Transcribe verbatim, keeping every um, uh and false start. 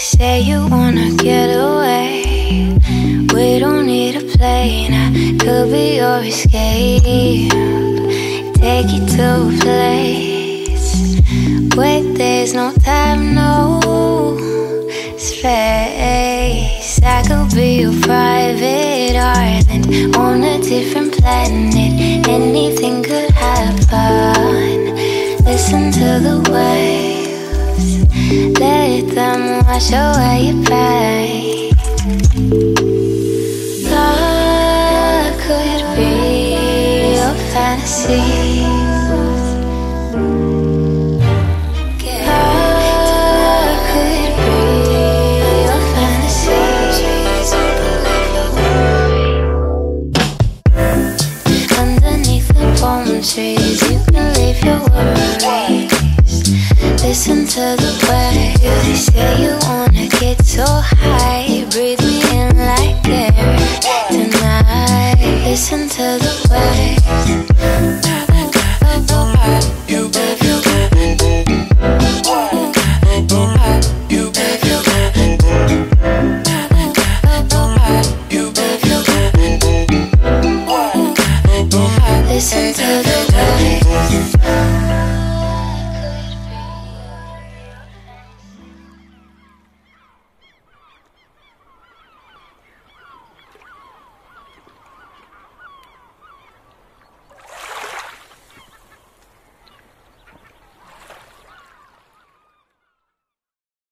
say you wanna get away. We don't need a plane, I could be your escape. Take you to a place where there's no time, no space. I could be your private island on a different planet. Anything could happen. Listen to the waves, let them wash away your pain. Love could be your fantasy. Love could be your fantasy. Underneath the palm trees, you can leave your worries. Listen to the waves. They say you wanna get so high. Breathe me in like air tonight. Listen to the waves.